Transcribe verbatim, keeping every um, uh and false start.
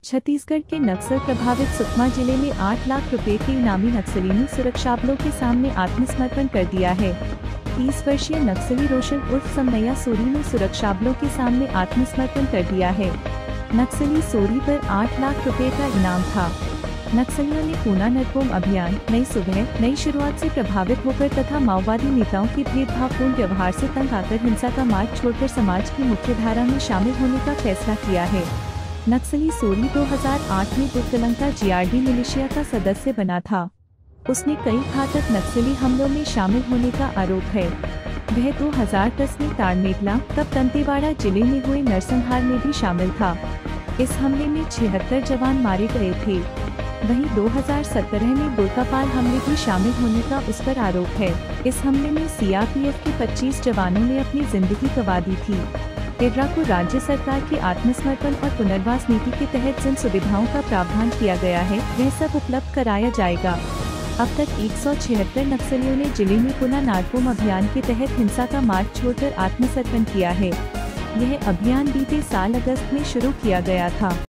छत्तीसगढ़ के नक्सल प्रभावित सुकमा जिले में आठ लाख रुपए के इनामी नक्सली ने सुरक्षा बलों के सामने आत्मसमर्पण कर दिया है। तीस वर्षीय नक्सली रोशन उर्फ समैया सोरी ने सुरक्षा बलों के सामने आत्मसमर्पण कर दिया है। नक्सली सोरी पर आठ लाख रुपए का इनाम था। नक्सलियों ने पूना नरकोम अभियान, नई सुबह, नई शुरुआत से प्रभावित होकर तथा माओवादी नेताओं के भेदभावपूर्ण व्यवहार से तंग आकर हिंसा का मार्ग छोड़कर समाज की मुख्य धारा में शामिल होने का फैसला किया है। नक्सली सोरी दो हज़ार आठ में बुतलंका जीआरडी मिलिशिया का सदस्य बना था। उसने कई घातक नक्सली हमलों में शामिल होने का आरोप है। वह दो हज़ार दस में ताड़मेटला तब दंतेवाड़ा जिले में हुए नरसंहार में भी शामिल था। इस हमले में छिहत्तर जवान मारे गए थे। वहीं दो हज़ार सत्रह में बुर्कापाल हमले भी शामिल होने का उस पर आरोप है। इस हमले में सीआरपीएफ के पच्चीस जवानों ने अपनी जिंदगी गंवा दी थी। तिर्रा को राज्य सरकार की आत्मसमर्पण और पुनर्वास नीति के तहत जिन सुविधाओं का प्रावधान किया गया है वह सब उपलब्ध कराया जाएगा। अब तक एक सौ छिहत्तर नक्सलियों ने जिले में पुना नारकोम अभियान के तहत हिंसा का मार्ग छोड़कर आत्मसमर्पण किया है। यह अभियान बीते साल अगस्त में शुरू किया गया था।